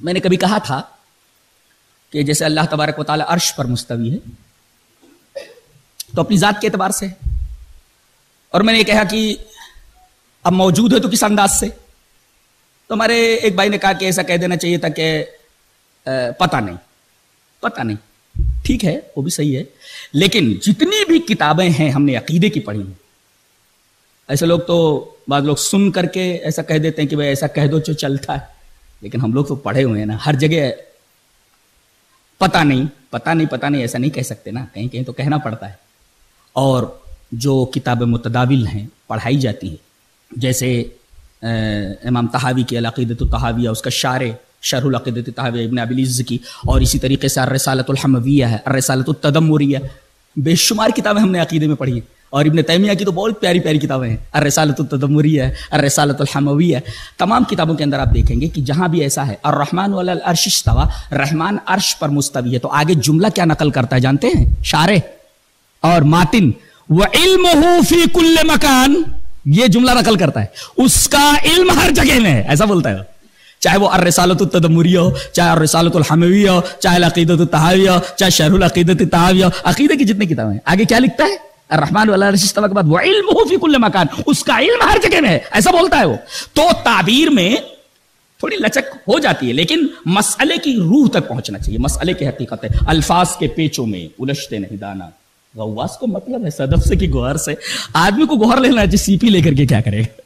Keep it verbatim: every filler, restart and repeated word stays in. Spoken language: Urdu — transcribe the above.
میں نے کبھی کہا تھا کہ جیسے اللہ تبارک و تعالیٰ عرش پر مستوی ہے تو اپنی ذات کے اعتبار سے، اور میں نے یہ کہا کہ اب موجود ہے تو کس انداز سے. تو ہمارے ایک بھائی نے کہا کہ ایسا کہہ دینا چاہیے تھا کہ پتہ نہیں پتہ نہیں. ٹھیک ہے، وہ بھی صحیح ہے، لیکن جتنی بھی کتابیں ہیں ہم نے عقیدے کی پڑھی ہیں. ایسے لوگ تو بعض لوگ سن کر کے ایسا کہہ دیتے ہیں کہ بھائی ایسا کہہ دو جو چلتا ہے، لیکن ہم لوگ تو پڑھے ہوئے ہیں نا، ہر جگہ پتہ نہیں پتہ نہیں پتہ نہیں ایسا نہیں کہہ سکتے نا، کہیں کہیں تو کہنا پڑتا ہے. اور جو کتابیں متداول ہیں پڑھائی جاتی ہیں، جیسے امام طحاوی کی العقیدۃ الطحاویہ، اس کا شارح شرح العقیدۃ الطحاویہ ابن ابی العز کی، اور اسی طریقے سے الرسالۃ الحمویہ ہے، الرسالۃ التدمریہ، بے شمار کتابیں ہم نے عقیدے میں پڑھی ہیں. اور ابن تیمیہ کی تو بہت پیاری پیاری کتابیں ہیں، الرسالۃ التدمریہ ہے، الرسالۃ الحمویہ. تمام کتابوں کے اندر آپ دیکھیں گے کہ جہاں بھی ایسا ہے الرحمن علی العرش استویٰ، رحمان عرش پر مستوی ہے، تو آگے جملہ کیا نقل کرتا ہے جانتے ہیں؟ شارح اور ماتن، وَعِلْمُهُ فِي كُلِّ مَكَانٍ، یہ جملہ نقل کرتا ہے، اس کا علم ہر جگہ میں ہے، ایسا بولتا ہے. چاہے وہ الرسالۃ التدمریہ ہو، چاہے الرسالۃ الحمویہ ہو، چاہے العقیدۃ الطحاویہ ہو، چاہے شرح العقیدۃ الطحاویہ، عقیدے کی جتنی کتابیں ہیں، آگے کیا لکھتا ہے؟ الرحمن علی العرش استویٰ کے بعد وَعِلْمُهُ فِي كُلِّ مَكَانٍ، اس کا علم ہر جگہ میں ہے، ایسا بولتا ہے وہ. تو تعبیر میں تھوڑی لچک ہو جاتی ہے، لیکن مسئلے کی روح تک پہنچنا چاہیے، مسئلے کی حقیقت ہے. الفاظ کے پیچوں میں الجھتے نہیں دانا، غواص کو مطلب ہے صدف سے کی گوہر سے. آدمی کو گوہر لینا ہے، سی پی لے کر کے کیا کرے گا؟